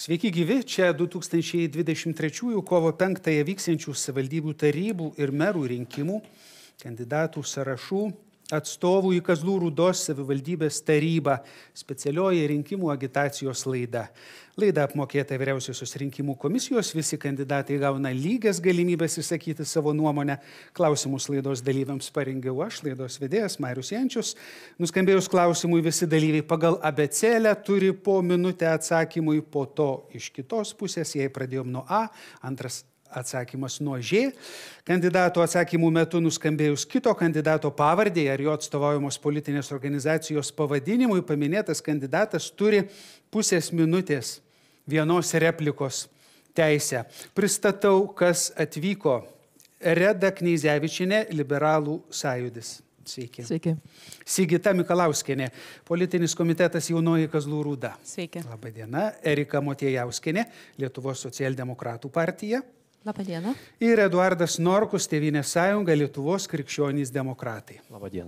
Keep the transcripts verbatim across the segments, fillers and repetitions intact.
Sveiki gyvi, čia du tūkstančiai dvidešimt trečiųjų kovo penktąją vyksiančių savivaldybių tarybų ir merų rinkimų kandidatų sąrašų atstovų į Kazlų Rūdos savivaldybės tarybą specialioji rinkimų agitacijos laida. Laida apmokėta Vyriausiosios rinkimų komisijos, visi kandidatai gauna lygias galimybės išsakyti savo nuomonę. Klausimus laidos dalyviams parengiau aš, laidos vedėjas Marius Jančius. Nuskambėjus klausimui visi dalyviai pagal abėcėlę turi po minutę atsakymui, po to iš kitos pusės, jei pradėjom nuo A, antras atsakymas nuo Ž. Kandidato atsakymų metu nuskambėjus kito kandidato pavardėje ar jo atstovaujamos politinės organizacijos pavadinimui paminėtas kandidatas turi pusės minutės vienos replikos teisę. Pristatau, kas atvyko. Reda Kneizevičienė, Liberalų sąjūdis. Sveiki. Sveiki. Sigita Mikalauskienė, politinis komitetas Jaunoji Kazlų Rūda. Sveiki. Labadiena. Erika Motiejauskienė, Lietuvos socialdemokratų partija. Labadiena. Ir Eduardas Norkus, Tėvynės sąjunga, Lietuvos krikščionys demokratai. Labadiena.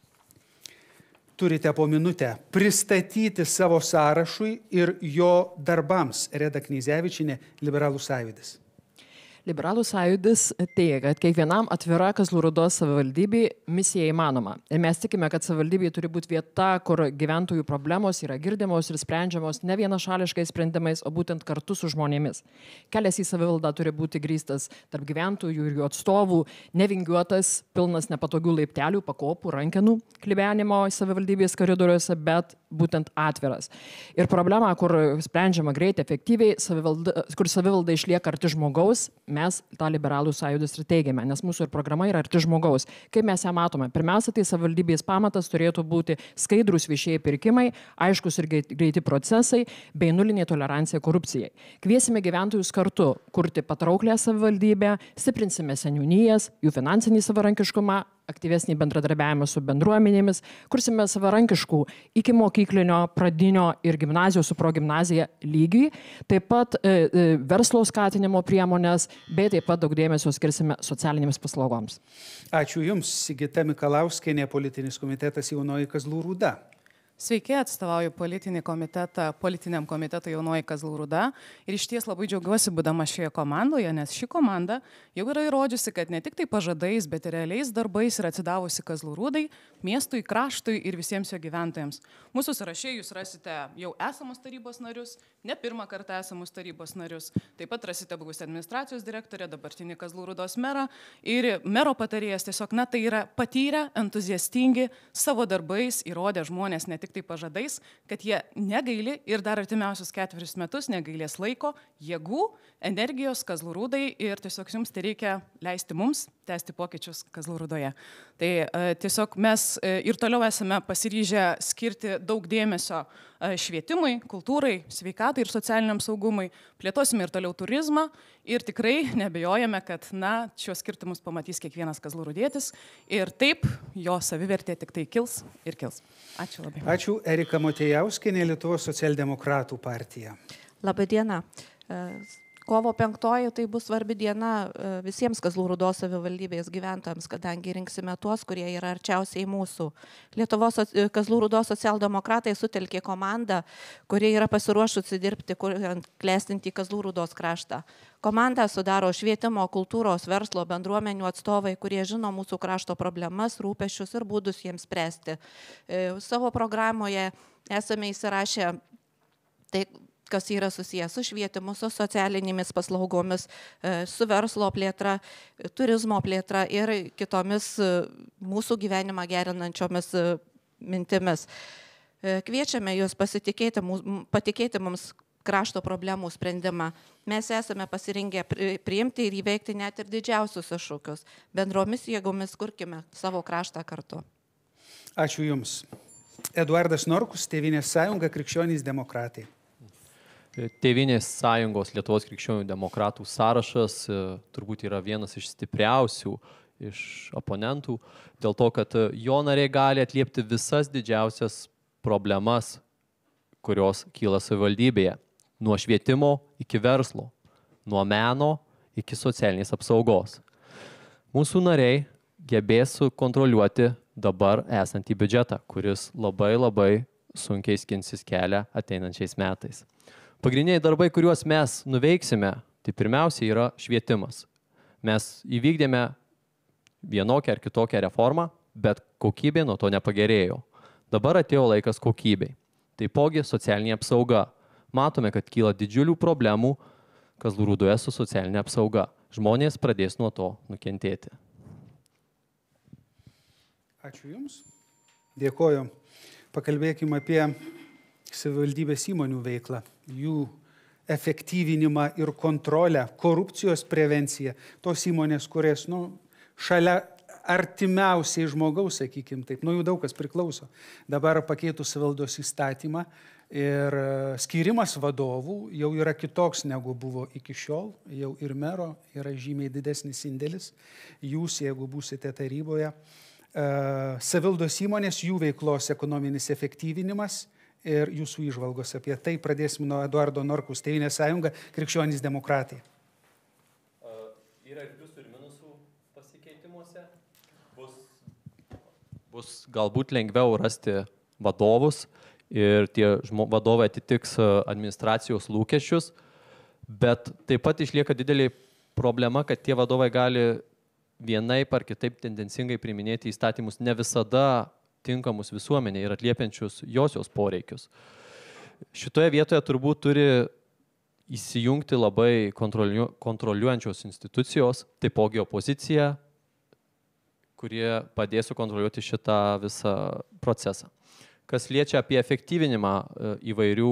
Turite po minutę pristatyti savo sąrašui ir jo darbams. Reda Kneizevičienė, Liberalų sąjūdis. Liberalų sąjūdis teigia, kad kiekvienam atvira Kazlų Rūdos savivaldybei misija įmanoma. Ir mes tikime, kad savivaldybei turi būti vieta, kur gyventojų problemos yra girdimos ir sprendžiamos ne vienašališkais sprendimais, o būtent kartu su žmonėmis. Kelias į savivaldą turi būti grįstas tarp gyventojų ir jų atstovų, nevingiuotas, pilnas nepatogių laiptelių, pakopų, rankenų, klibenimo savivaldybės koridoriuose, bet būtent atviras. Ir problema, kur sprendžiama greit, efektyviai, savivalda, kur savivalda išlieka arti žmogaus, mes tą Liberalų sąjūdis ir teigiame, nes mūsų ir programa yra arti žmogaus. Kaip mes ją matome? Pirmiausia, tai savivaldybės pamatas turėtų būti skaidrūs viešieji pirkimai, aiškus ir greiti procesai, bei nulinė tolerancija korupcijai. Kviesime gyventojus kartu kurti patrauklę savivaldybę, stiprinsime seniūnijas, jų finansinį savarankiškumą, aktyvesnį bendradarbiavimą su bendruomenėmis, kursime savarankiškų iki mokyklinio, pradinio ir gimnazijos su progimnazija lygiai, taip pat e, e, verslo skatinimo priemonės, bei taip pat daug dėmesio skirsime socialinėms paslaugoms. Ačiū Jums, Sigita Mikalauskienė, politinis komitetas Jaunoji Kazlų Rūda. Sveiki, atstovauju politinį komitetą, politiniam komitetui Jaunoji Kazlų Rūda ir iš ties labai džiaugiuosi būdama šioje komandoje, nes ši komanda jau yra įrodžiusi, kad ne tik tai pažadais, bet ir realiais darbais yra atsidavusi Kazlų Rūdai, miestui, kraštui ir visiems jo gyventojams. Mūsų sąraše jūs rasite jau esamus tarybos narius, ne pirmą kartą esamus tarybos narius, taip pat rasite buvusią administracijos direktorę, dabartinį Kazlų Rūdos merą ir mero patarėjas. Tiesiog, na, tai yra patyrę, entuziastingi, savo darbais įrodę žmonės ne tik tai pažadais, kad jie negaili ir dar artimiausius ketverius metus negailės laiko, jėgų, energijos Kazlų Rūdai ir tiesiog jums tai reikia leisti mums tęsti pokyčius Kazlų Rūdoje. Tai e, tiesiog mes e, ir toliau esame pasiryžę skirti daug dėmesio e, švietimui, kultūrai, sveikatai ir socialiniam saugumui, plėtosime ir toliau turizmą ir tikrai nebejojame, kad na, šios skirtumus pamatys kiekvienas Kazlų Rūdietis ir taip jo savivertė tik tai kils ir kils. Ačiū labai. Ačiū. Erika Motiejauskienė, Lietuvos socialdemokratų partija. Labadiena. Kovo penktoji tai bus svarbi diena visiems Kazlų Rūdos savivaldybės gyventojams, kadangi rinksime tuos, kurie yra arčiausiai mūsų. Lietuvos Kazlų Rūdos socialdemokratai sutelkė komandą, kurie yra pasiruošusi dirbti, kuriant klestinti Kazlų Rūdos kraštą. Komandą sudaro švietimo, kultūros, verslo, bendruomenių atstovai, kurie žino mūsų krašto problemas, rūpesčius ir būdus jiems spręsti. Savo programoje esame įsirašę tai, kas yra susijęs su švietimu, su socialinėmis paslaugomis, su verslo plėtra, turizmo plėtra ir kitomis mūsų gyvenimą gerinančiomis mintimis. Kviečiame jūs pasitikėti, patikėti mums krašto problemų sprendimą. Mes esame pasirengę priimti ir įveikti net ir didžiausius iššūkius. Bendromis jėgomis kurkime savo kraštą kartu. Ačiū Jums. Eduardas Norkus, Tėvynės sąjunga, krikščionys demokratai. Tėvynės sąjungos Lietuvos krikščionių demokratų sąrašas turbūt yra vienas iš stipriausių iš oponentų, dėl to, kad jo nariai gali atliepti visas didžiausias problemas, kurios kyla savivaldybėje. Nuo švietimo iki verslo, nuo meno iki socialinės apsaugos. Mūsų nariai gebės kontroliuoti dabar esantį biudžetą, kuris labai labai sunkiai skinsis kelią ateinančiais metais. Pagrindiniai darbai, kuriuos mes nuveiksime, tai pirmiausia yra švietimas. Mes įvykdėme vienokią ar kitokią reformą, bet kokybė nuo to nepagerėjo. Dabar atėjo laikas kokybei. Taipogi socialinė apsauga. Matome, kad kyla didžiulių problemų Kazlų Rūdoje su socialinė apsauga. Žmonės pradės nuo to nukentėti. Ačiū Jums. Dėkoju. Pakalbėkime apie savivaldybės įmonių veiklą, jų efektyvinimą ir kontrolę, korupcijos prevenciją. Tos įmonės, kurias nu, šalia artimiausiai žmogaus, sakykime taip, nuo jų daug kas priklauso. Dabar pakeitus savivaldos įstatymą ir skirimas vadovų jau yra kitoks negu buvo iki šiol, jau ir mero yra žymiai didesnis indėlis. Jūs, jeigu būsite taryboje, savivaldos įmonės, jų veiklos ekonominis efektyvinimas ir jūsų įžvalgos apie tai. Pradėsime nuo Eduardo Norkaus, Tėvynės sąjunga, Krikščionys demokratai. Yra ir pliusų ir minusų pasikeitimuose. Bus, bus galbūt lengviau rasti vadovus ir tie žmo, vadovai atitiks administracijos lūkesčius, bet taip pat išlieka didelė problema, kad tie vadovai gali vienaip ar kitaip tendencingai priiminėti įstatymus ne visada tinkamus visuomenė ir atliepiančius josios poreikius. Šitoje vietoje turbūt turi įsijungti labai kontroliu, kontroliuojančios institucijos, taipogi opozicija, kurie padės sukontroliuoti šitą visą procesą. Kas liečia apie efektyvinimą įvairių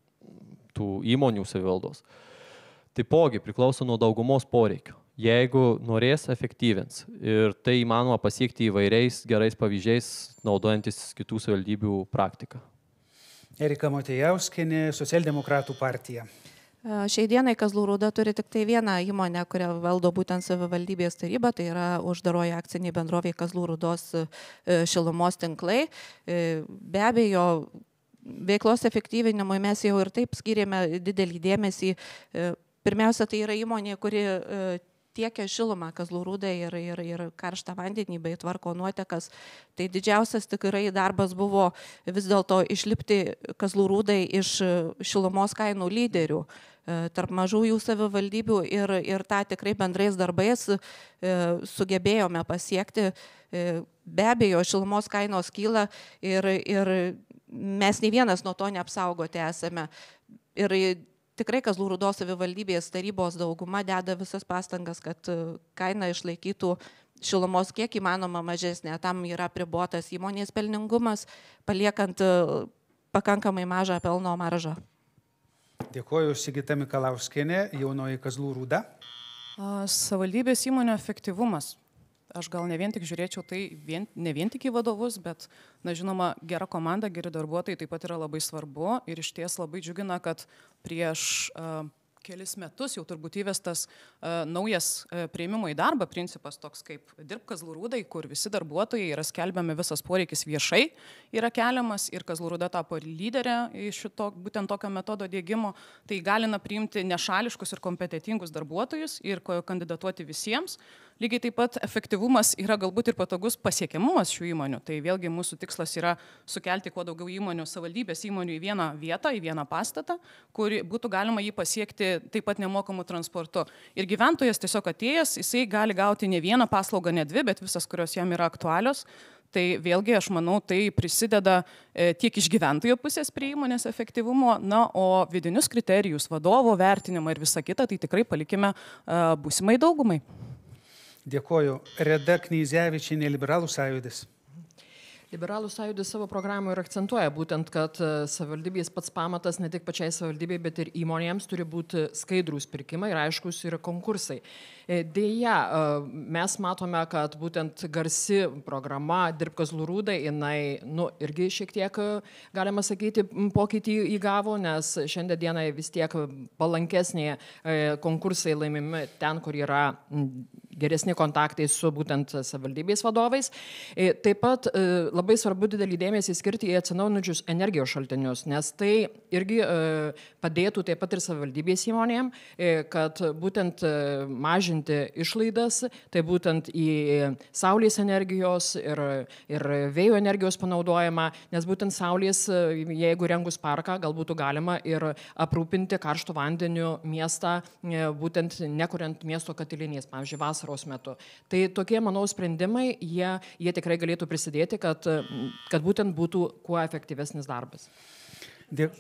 tų įmonių savivaldos, taipogi priklauso nuo daugumos poreikių. Jeigu norės, efektyvins. Ir tai įmanoma pasiekti įvairiais gerais pavyzdžiais, naudojantis kitų savivaldybių praktiką. Erika Motiejauskienė, Socialdemokratų partija. Šiai dienai Kazlų Rūda turi tik tai vieną įmonę, kurią valdo būtent savivaldybės taryba, tai yra uždaroji akcinė bendrovė Kazlų Rūdos šilumos tinklai. Be abejo, veiklos efektyvinimui mes jau ir taip skiriame didelį dėmesį. Pirmiausia, tai yra įmonė, kuri tiekia šilumą Kazlų Rūdai ir, ir, ir karštą vandenį bei tvarko nuotekas. Tai didžiausias tikrai darbas buvo vis dėlto išlipti Kazlų Rūdai iš šilumos kainų lyderių tarp mažųjų savivaldybių ir, ir tą tikrai bendrais darbais sugebėjome pasiekti. Be abejo, šilumos kainos kyla ir, ir mes nei vienas nuo to neapsaugoti esame. Ir tikrai Kazlų Rūdos savivaldybės tarybos dauguma deda visas pastangas, kad kaina išlaikytų šilumos kiek įmanoma mažesnė. Tam yra apribotas įmonės pelningumas, paliekant pakankamai mažą pelno maržą. Dėkuoju, Sigita Mikalauskienė, Jaunoji Kazlų Rūda. Savivaldybės įmonių efektyvumas. Aš gal ne vien tik žiūrėčiau tai, vien, ne vien tik į vadovus, bet, na, žinoma, gera komanda, geri darbuotojai taip pat yra labai svarbu ir iš ties labai džiugina, kad prieš uh, kelis metus jau turbūt įvestas uh, naujas uh, priėmimo į darbą principas toks kaip Dirbk Kazlų Rūdai, kur visi darbuotojai yra skelbiami, visas poreikis viešai yra keliamas ir Kazlų Rūda tapo lyderė iš šito, būtent tokio metodo dėgymo. Tai galina priimti nešališkus ir kompetitingus darbuotojus ir kandidatuoti visiems. Lygiai taip pat efektyvumas yra galbūt ir patogus pasiekiamumas šių įmonių. Tai vėlgi mūsų tikslas yra sukelti kuo daugiau įmonių, savivaldybės įmonių į vieną vietą, į vieną pastatą, kur būtų galima jį pasiekti taip pat nemokamų transportu. Ir gyventojas tiesiog atėjęs, jisai gali gauti ne vieną paslaugą, ne dvi, bet visas, kurios jam yra aktualios. Tai vėlgi, aš manau, tai prisideda e, tiek iš gyventojo pusės prie įmonės efektyvumo, na, o vidinius kriterijus, vadovo vertinimą ir visą kitą, tai tikrai palikime e, būsimai daugumai. Dėkuoju. Reda Knyzevičienė, Liberalų sąjūdis. Liberalų sąjūdis savo programoje ir akcentuoja būtent, kad savivaldybės pats pamatas ne tik pačiai savivaldybei, bet ir įmonėms turi būti skaidrūs pirkimai ir aiškus ir konkursai. Deja, mes matome, kad būtent garsi programa Dirbk Kazlų Rūdai, jinai, nu, irgi šiek tiek, galima sakyti, pokytį įgavo, nes šiandien dienai vis tiek palankesnė konkursai laimimi ten, kur yra geresni kontaktai su būtent savivaldybės vadovais. Taip pat labai svarbu didelį dėmesį skirti į atsinaujinančius energijos šaltinius, nes tai irgi padėtų taip pat ir savivaldybės įmonėm, kad būtent mažinti išlaidas, tai būtent į saulės energijos ir, ir vėjo energijos panaudojimą, nes būtent saulės, jeigu rengus parką, galbūt galima ir aprūpinti karštų vandeniu miestą, būtent nekuriant miesto katilinės, pavyzdžiui, vasaros metu. Tai tokie, manau, sprendimai, jie, jie tikrai galėtų prisidėti, kad, kad būtent būtų kuo efektyvesnis darbas. Dėk...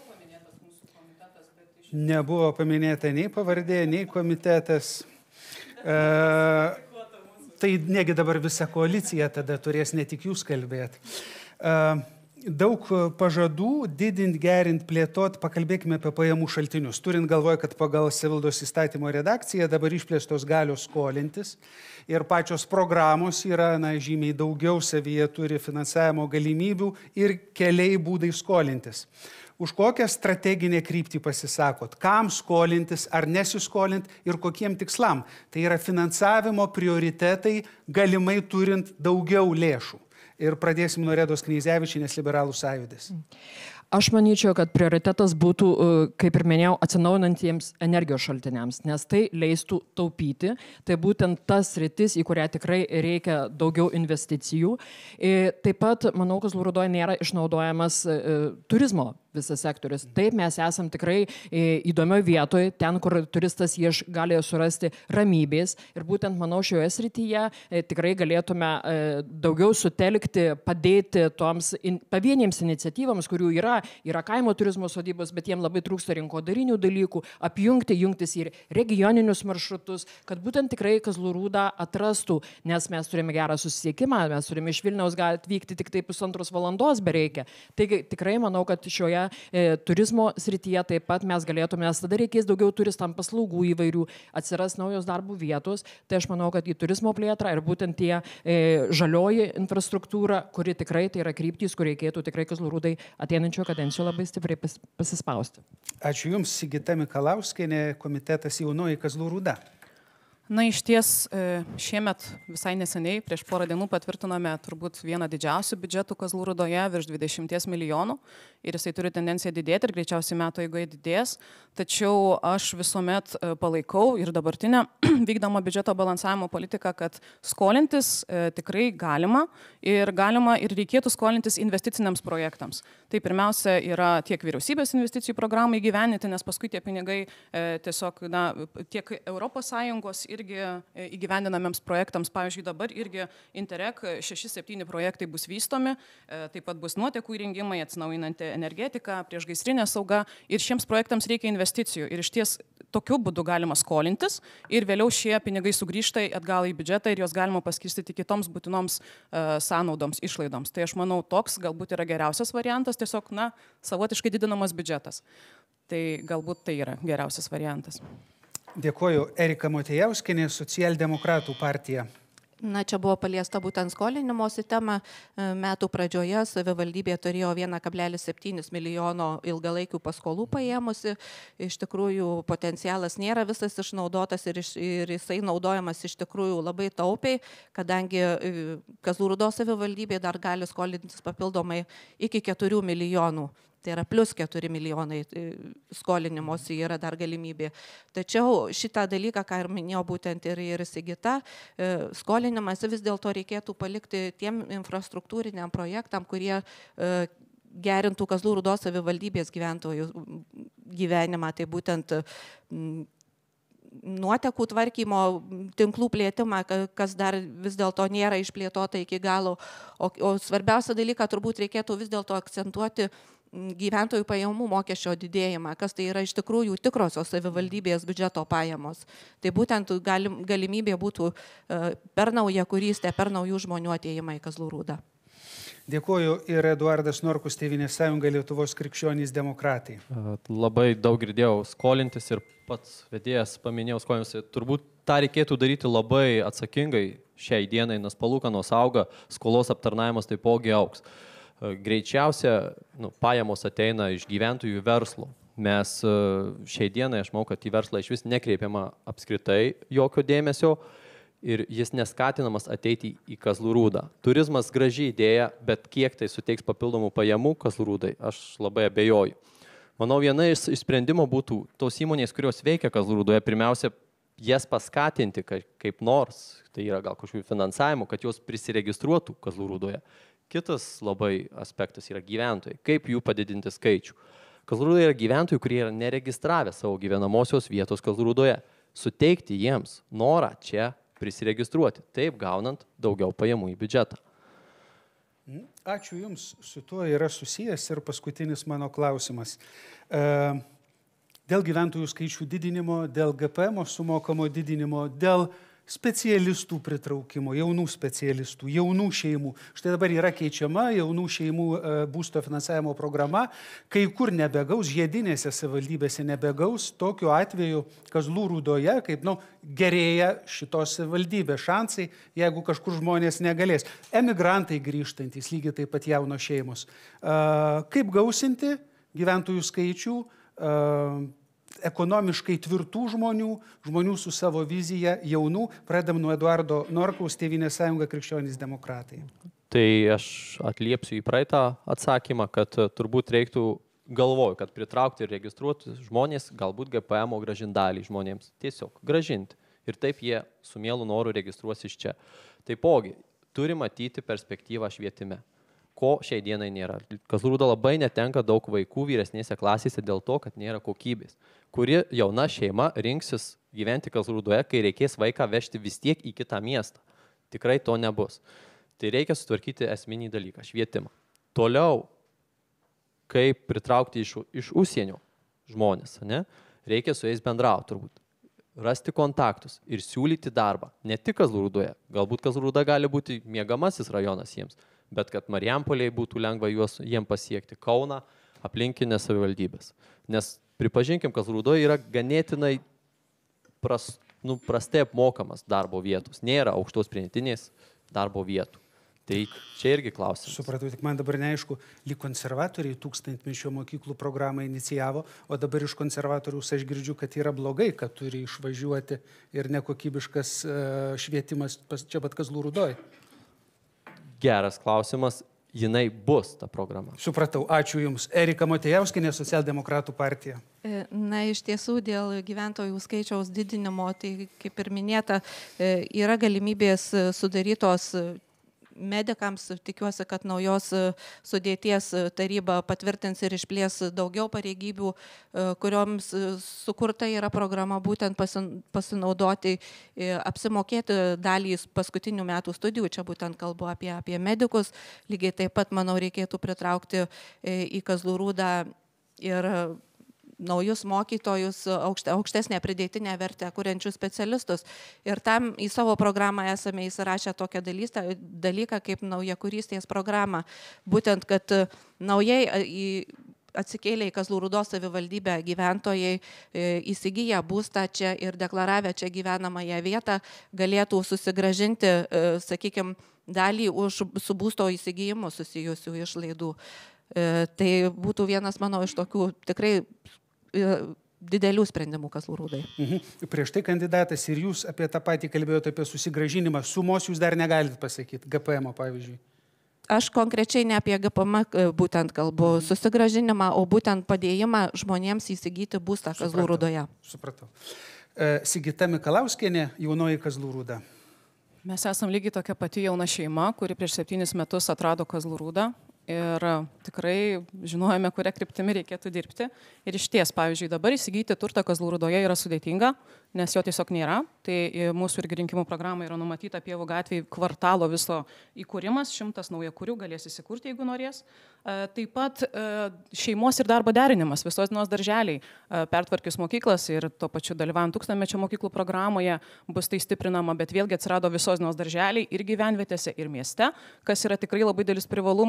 Nebuvo paminėta nei pavardė, nei komitetas. E, tai negi dabar visa koalicija tada turės ne tik jūs kalbėti. E, Daug pažadų didint, gerint, plėtot, pakalbėkime apie pajamų šaltinius. Turint galvoje, kad pagal savivaldos įstatymo redakciją dabar išplėstos galios skolintis ir pačios programos yra, na, žymiai daugiau savyje turi finansavimo galimybių ir keliai būdai skolintis. Už kokią strateginę kryptį pasisakot? Kam skolintis, ar nesiskolint ir kokiem tikslam? Tai yra finansavimo prioritetai, galimai turint daugiau lėšų. Ir pradėsim nuo Redos Knyzevičienės, Liberalų sąjūdis. Aš manyčiau, kad prioritetas būtų, kaip ir minėjau, atsinaujinantiems energijos šaltiniams, nes tai leistų taupyti. Tai būtent tas sritis, į kurią tikrai reikia daugiau investicijų. Taip pat, manau, Kazlų Rūdoje nėra išnaudojamas turizmo visas sektorius. Taip, mes esam tikrai įdomioje vietoje, ten, kur turistas ieš gali surasti ramybės. Ir būtent, manau, šioje srityje tikrai galėtume daugiau sutelkti, padėti toms in, pavienėms iniciatyvams, kurių yra, yra kaimo turizmo sodybos, bet jiem labai trūksta rinkodarinių dalykų, apjungti, jungtis ir regioninius maršrutus, kad būtent tikrai Kazlų Rūdą atrastų, nes mes turime gerą susisiekimą, mes turime iš Vilniaus atvykti tik tai pusantros valandos bereikia. Taigi tikrai manau, kad šioje E, turizmo srityje taip pat mes galėtume, nes tada reikės daugiau turistam paslaugų įvairių, atsiras naujos darbų vietos, tai aš manau, kad į turizmo plėtrą ir būtent tie e, žalioji infrastruktūra, kuri tikrai tai yra kryptys, kur reikėtų tikrai Kazlų Rūdai ateinančio kadencijų labai stipriai pas, pasispausti. Ačiū Jums, Sigita Mikalauskienė, komitetas Jaunoji Kazlų Rūda. Na, iš ties šiemet visai neseniai, prieš porą dienų patvirtinome turbūt vieną didžiausių biudžetų Kazlų Rūdoje, virš dvidešimties milijonų, ir jisai turi tendenciją didėti ir greičiausiai metų eigoje didės. Tačiau aš visuomet palaikau ir dabartinę vykdomą biudžeto balansavimo politiką, kad skolintis tikrai galima ir galima ir reikėtų skolintis investiciniams projektams. Tai pirmiausia yra tiek vyriausybės investicijų programai įgyvendinti, nes paskui tie pinigai tiesiog, na, tiek Europos Sąjungos ir irgi įgyvendinamiems projektams, pavyzdžiui, dabar irgi Interreg šeši septyni projektai bus vystomi, taip pat bus nuotekų įrengimai, atsinaujinanti energetika, priešgaisrinė sauga ir šiems projektams reikia investicijų ir iš ties tokiu būdu galima skolintis ir vėliau šie pinigai sugrįžta atgal į biudžetą ir juos galima paskirstyti kitoms būtinoms uh, sąnaudoms, išlaidoms. Tai aš manau, toks galbūt yra geriausias variantas, tiesiog, na, savotiškai didinamas biudžetas. Tai galbūt tai yra geriausias variantas. Dėkuoju. Erika Motiejauskienė, Socialdemokratų partija. Na, čia buvo paliesta būtent skolinimosi tema. Metų pradžioje savivaldybė turėjo vieną kablelis septyni milijono ilgalaikių paskolų paėmusi. Iš tikrųjų, potencialas nėra visas išnaudotas ir, iš, ir jisai naudojamas iš tikrųjų labai taupiai, kadangi Kazlų Rūdos savivaldybė dar gali skolintis papildomai iki keturių milijonų. Tai yra plus keturi milijonai skolinimosi yra dar galimybė. Tačiau šitą dalyką, ką ir minėjo būtent ir, ir Sigita, skolinimas vis dėlto reikėtų palikti tiem infrastruktūriniam projektam, kurie gerintų Kazlų Rūdos savivaldybės gyventojų gyvenimą. Tai būtent nuotekų tvarkymo tinklų plėtimą, kas dar vis dėlto nėra išplėtota iki galo. O, o svarbiausia dalyką turbūt reikėtų vis dėlto akcentuoti gyventojų pajamų mokesčio didėjimą, kas tai yra iš tikrųjų tikrosios savivaldybės biudžeto pajamos. Tai būtent galim, galimybė būtų per naujakurystę, per naujų žmonių atėjimą į Kazlų Rūdą. Dėkuoju ir Eduardas Norkus, Tėvynės sąjunga, Lietuvos krikščionys demokratai. Labai daug girdėjau skolintis ir pats vedėjas paminėjau skolintis. Turbūt tą reikėtų daryti labai atsakingai šiai dienai, nes palūkanos auga, skolos aptarnavimas taipogi augs. Greičiausia, nu, pajamos ateina iš gyventojų verslo. Mes šiai dienai, aš manau, kad į verslą iš vis nekreipiama apskritai jokio dėmesio. ir jis neskatinamas ateiti į Kazlų Rūdą. Turizmas graži idėja, bet kiek tai suteiks papildomų pajamų Kazlų Rūdai, aš labai abejoju. Manau, viena iš sprendimo būtų tos įmonės, kurios veikia Kazlų Rūdoje, pirmiausia, jas paskatinti kaip nors, tai yra gal kažkokių finansavimų, kad jos prisiregistruotų Kazlų Rūdoje. Kitas labai aspektas yra gyventojai, kaip jų padidinti skaičių. Kazlų Rūdoje yra gyventojų, kurie yra neregistravę savo gyvenamosios vietos Kazlų Rūdoje. Suteikti jiems norą čia prisiregistruoti, taip gaunant daugiau pajamų į biudžetą. Ačiū Jums, su tuo yra susijęs ir paskutinis mano klausimas. Dėl gyventojų skaičių didinimo, dėl G P M sumokamo didinimo, dėl specialistų pritraukimo, jaunų specialistų, jaunų šeimų. Štai dabar yra keičiama jaunų šeimų būsto finansavimo programa, kai kur nebegaus, žiedinėse savivaldybėse nebegaus, tokiu atveju Kazlų Rūdoje, kaip nu, gerėja šitos savivaldybės šansai, jeigu kažkur žmonės negalės. Emigrantai grįžtantys, lygiai taip pat jaunos šeimos. Kaip gausinti gyventojų skaičių, ekonomiškai tvirtų žmonių, žmonių su savo vizija, jaunų, pradedam nuo Eduardo Norkaus, Tėvynės sąjunga krikščionys demokratai. Tai aš atliepsiu į praeitą atsakymą, kad turbūt reiktų, galvoju, kad pritraukti ir registruoti žmonės, galbūt G P M gražinti dalį žmonėms, tiesiog gražinti. Ir taip jie su mielu noru registruos iš čia. Taipogi, turi matyti perspektyvą švietime, ko šiai dienai nėra. Kazlų Rūda labai netenka daug vaikų vyresnėse klasėse dėl to, kad nėra kokybės. Kuri jauna šeima rinksis gyventi Kazlų Rūdoje, kai reikės vaiką vežti vis tiek į kitą miestą. Tikrai to nebus. Tai reikia sutvarkyti esminį dalyką – švietimą. Toliau, kaip pritraukti iš, iš užsienio žmonės, ne? Reikia su jais bendrauti turbūt. Rasti kontaktus ir siūlyti darbą. Ne tik Kazlų Rūdoje. Galbūt Kazlų Rūda gali būti miegamasis rajonas jiems, bet kad Marijampolėje būtų lengva juos, jiem pasiekti, Kauną, aplinkinės savivaldybės. Nes pripažinkim, Kazlų Rūdoje yra ganėtinai pras, nu, prastai apmokamas darbo vietos. Nėra aukštos pridėtinės darbo vietų. Tai čia irgi klausimas. Supratau, tik man dabar neaišku, lyg konservatoriai tūkstantmečio mokyklų programą inicijavo, o dabar iš konservatorius aš girdžiu, kad yra blogai, kad turi išvažiuoti ir nekokybiškas švietimas čia pat Kazlų Rūdoje. Geras klausimas, jinai bus ta programa. Supratau, ačiū Jums. Erika Motejauskienė, Socialdemokratų partija. Na, iš tiesų, dėl gyventojų skaičiaus didinimo, tai kaip ir minėta, yra galimybės sudarytos medikams, tikiuosi, kad naujos sudėties taryba patvirtins ir išplės daugiau pareigybių, kurioms sukurta yra programa būtent pasinaudoti, apsimokėti dalį paskutinių metų studijų, čia būtent kalbu apie, apie medikus, lygiai taip pat, manau, reikėtų pritraukti į Kazlų Rūdą ir naujus mokytojus, aukštesnę pridėtinę vertę kuriančius specialistus. Ir tam į savo programą esame įsirašę tokią dalyką kaip naujakurystės programą. Būtent, kad naujai atsikėlė į Kazlų Rūdos savivaldybę gyventojai, įsigiję būstą čia ir deklaravę čia gyvenamąją vietą, galėtų susigrąžinti, sakykime, dalį už su būsto įsigijimu susijusių išlaidų. Tai būtų vienas, manau, iš tokių tikrai didelių sprendimų Kazlų Rūdai. Mhm. Prieš tai kandidatas ir jūs apie tą patį kalbėjote, apie susigrąžinimą. Sumos jūs dar negalite pasakyti, G P M pavyzdžiui. Aš konkrečiai ne apie G P M būtent kalbu susigrąžinimą, o būtent padėjimą žmonėms įsigyti būstą Kazlų Rūdoje. Supratau. Sigita Mikalauskienė, jaunoji Kazlų Rūda. Mes esam lygiai tokia pati jauna šeima, kuri prieš septynis metus atrado Kazlų Rūdą. Ir tikrai žinojame, kurią kryptimi reikėtų dirbti. Ir iš ties, pavyzdžiui, dabar įsigyti turtą Kazlų Rūdoje yra sudėtinga, nes jo tiesiog nėra. Tai mūsų irgi rinkimų programai yra numatyta Pievų gatvėje kvartalo viso įkūrimas, šimtas naujakurių galės įsikurti, jeigu norės. Taip pat šeimos ir darbo derinimas, visos dienos darželiai, pertvarkius mokyklas ir tuo pačiu dalyvaujant tūkstantmečio mokyklų programoje bus tai stiprinama, bet vėlgi atsirado visos dienos darželiai ir gyvenvietėse, ir mieste, kas yra tikrai labai didelis privalumas siekiant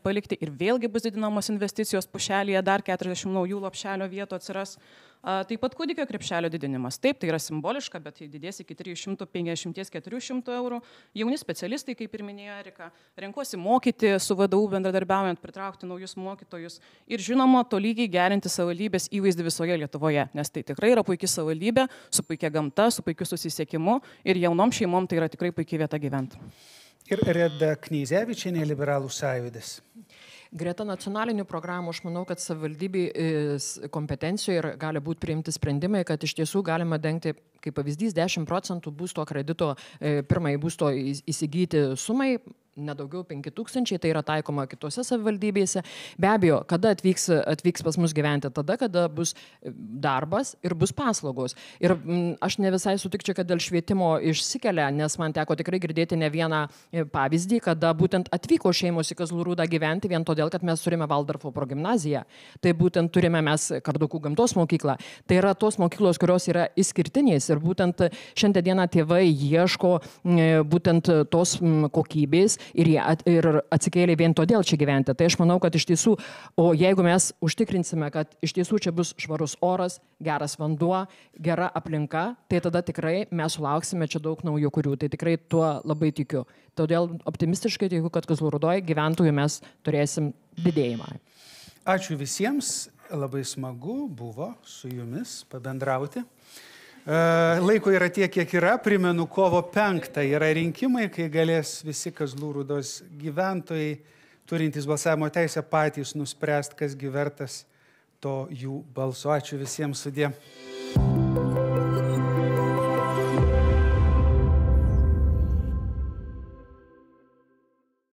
palikti ir vėlgi bus didinamos investicijos pušelėje, dar keturiasdešimt naujų lopšelio vietų atsiras. Taip pat kūdikio krepšelio didinimas. Taip, tai yra simboliška, bet tai didės iki trijų šimtų penkiasdešimt iki keturių šimtų eurų. Jauni specialistai, kaip ir minėjo Erika, renkuosi mokyti su V D U bendradarbiaujant, pritraukti naujus mokytojus ir žinoma, tolygiai gerinti savivaldybės įvaizdį visoje Lietuvoje, nes tai tikrai yra puikia savivaldybė, su puikia gamta, su puikiu susisiekimu ir jaunom šeimom tai yra tikrai puikia vieta gyventi. Ir Reda Knyzevičienė, Liberalų sąjūdis. Greta nacionalinių programų, aš manau, kad savivaldybės kompetencijoje ir gali būti priimti sprendimai, kad iš tiesų galima dengti, kaip pavyzdys, dešimt procentų būsto kredito pirmai būsto įsigyti sumai, nedaugiau penki tūkstančiai, tai yra taikoma kitose savivaldybėse. Be abejo, kada atvyks, atvyks pas mus gyventi? Tada, kada bus darbas ir bus paslaugos. Ir m, aš ne visai sutikčiau, kad dėl švietimo išsikelia, nes man teko tikrai girdėti ne vieną pavyzdį, kada būtent atvyko šeimos į Kazlų Rūdą gyventi vien todėl, kad mes turime Valdorfo progimnaziją. Tai būtent turime mes Kardukų gamtos mokyklą. Tai yra tos mokyklos, kurios yra išskirtinės ir būtent šiandien dieną tėvai ieško būtent tos kokybės ir jie at, ir atsikėlė vien todėl čia gyventi. Tai aš manau, kad iš tiesų, o jeigu mes užtikrinsime, kad iš tiesų čia bus švarus oras, geras vanduo, gera aplinka, tai tada tikrai mes sulauksime čia daug naujų kurių. Tai tikrai tuo labai tikiu. Todėl optimistiškai tikiu, kad Kazlų Rūdoje gyventojų mes turėsim didėjimą. Ačiū visiems, labai smagu buvo su jumis pabendrauti. Laiko yra tiek, kiek yra. Primenu, kovo penktą yra rinkimai, kai galės visi Kazlų Rūdos gyventojai, turintys balsavimo teisę, patys nuspręsti, kas gi vertas to jų balso. Ačiū visiems, sudie.